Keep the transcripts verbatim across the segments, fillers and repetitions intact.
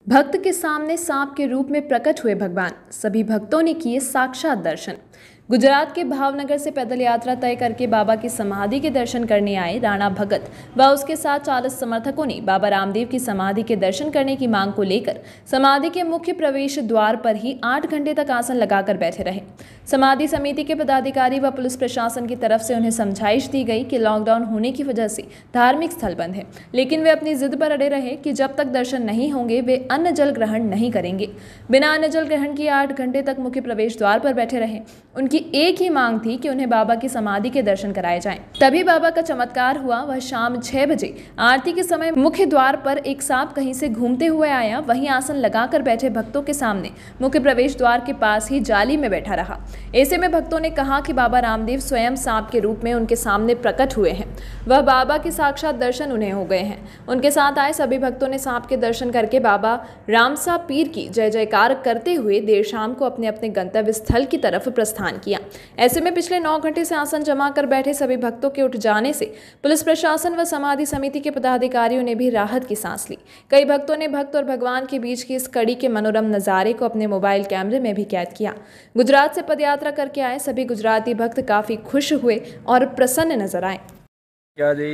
भक्त के सामने सांप के रूप में प्रकट हुए भगवान। सभी भक्तों ने किए साक्षात दर्शन। गुजरात के भावनगर से पैदल यात्रा तय करके बाबा की समाधि के दर्शन करने आए राणा भगत व उसके साथ चालीस समर्थकों ने बाबा रामदेव की समाधि के दर्शन करने की मांग को लेकर समाधि के मुख्य प्रवेश द्वार पर ही आठ घंटे तक आसन लगाकर बैठे रहे। समाधि समिति के पदाधिकारी व पुलिस प्रशासन की तरफ से उन्हें समझाइश दी गई कि लॉकडाउन होने की वजह से धार्मिक स्थल बंद है, लेकिन वे अपनी जिद पर अड़े रहे कि जब तक दर्शन नहीं होंगे वे अन्न जल ग्रहण नहीं करेंगे। बिना अन्न जल ग्रहण किए आठ घंटे तक मुख्य प्रवेश द्वार पर बैठे रहे। उनकी एक ही मांग थी कि उन्हें बाबा की समाधि के दर्शन कराए जाएं। तभी बाबा का चमत्कार हुआ। वह शाम छह बजे आरती के समय मुख्य द्वार पर एक सांप कहीं से घूमते हुए आया, वहीं आसन लगाकर बैठे भक्तों के सामने मुख्य प्रवेश द्वार के पास ही जाली में बैठा रहा। ऐसे में भक्तों ने कहा कि बाबा रामदेव स्वयं सांप के रूप में उनके सामने प्रकट हुए हैं। वह बाबा के साक्षात दर्शन उन्हें हो गए हैं। उनके साथ आए सभी भक्तों ने सांप के दर्शन करके बाबा रामसा पीर की जय जयकार करते हुए देर शाम को अपने अपने गंतव्य स्थल की तरफ प्रस्थान किया। ऐसे में पिछले नौ घंटे से आसन जमा कर बैठे सभी भक्तों के उठ जाने से पुलिस प्रशासन व समाधि समिति के पदाधिकारियों ने भी राहत की सांस ली। कई भक्तों ने भक्त और भगवान के बीच की इस कड़ी के मनोरम नजारे को अपने मोबाइल कैमरे में भी कैद किया। गुजरात से पदयात्रा करके आए सभी गुजराती भक्त काफी खुश हुए और प्रसन्न नजर आए। क्या दे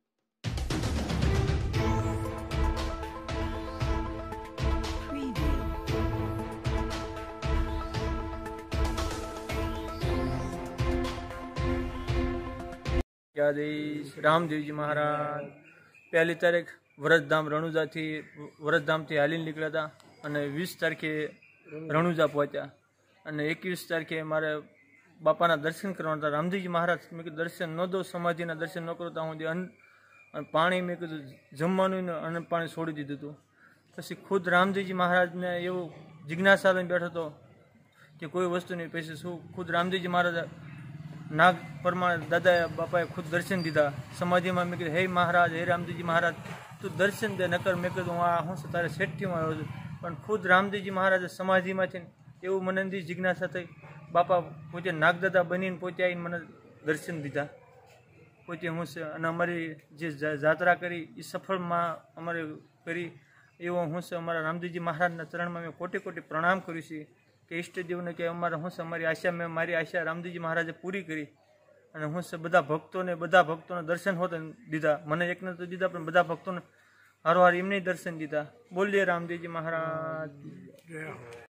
क्या देश रामदेव जी महाराज पहली तारीख वरसधाम रણુજા थी वरसधाम थी हाली निकला था અને વીસ તારીખે રણુજા પહોંચ્યા અને એકવીસ તારીખે મારે બાપાના દર્શન કરવાના હતા। રામદેવજી મહારાજ મેં કીધું દર્શન ન દો, સમાધિના દર્શન ન કરો તો હું અન્ન પાણી મેં કીધું જમવાનું અન્ન પાણી છોડી દીધું હતું। પછી ખુદ રામદેવજી મહારાજને એવું જિજ્ઞાસા લઈને બેઠો હતો કે કોઈ વસ્તુની પછી શું ખુદ રામદેવજી મહારાજ नाग परमाण दादा बापाए खुद दर्शन दीधा समाधि में। मैं हे महाराज हे रामदेव जी महाराज तू दर्शन दे नकर मैं कहूँ आ हूँ तारे सेठी में आयो पण खुद रामदेव जी महाराज समाधि में एवं मन जिज्ञासा थी। बापा पोते नागदादा बनी पोते आई मैंने दर्शन दीधा पोते हूँ से अमरी जे यात्रा करी सफल में अमरे करी एवं हूँ से अमरा रामदेव जी महाराज चरण में मैं कोटि कोटि प्रणाम करूँ कि इष्टदेव ने कि अमरा हूँ से अमरी आशा में मारी आशा रामदेव जी महाराजे पूरी करी और हूँ से बधा भक्तों ने बधा भक्तों ने दर्शन होते दीधा। मैंने एक ने तो दीधा पर बधा भक्तों ने हर हर एमने दर्शन दीधा। बोलिए रामदेव जी महाराज।